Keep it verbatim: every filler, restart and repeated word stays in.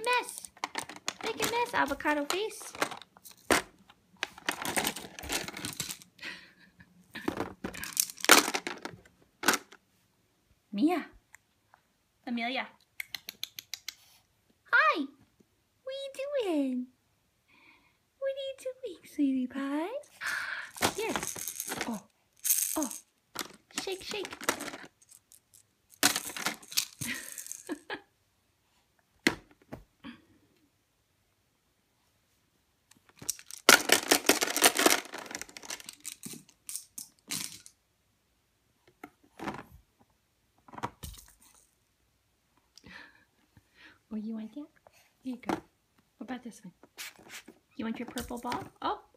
mess. Make a mess, avocado face. Mia. Amelia. Hi. What are you doing? What are you doing, sweetie pie? Here. Oh. Oh. Shake, shake. Oh, you want that? Here you go. What about this one? You want your purple ball? Oh.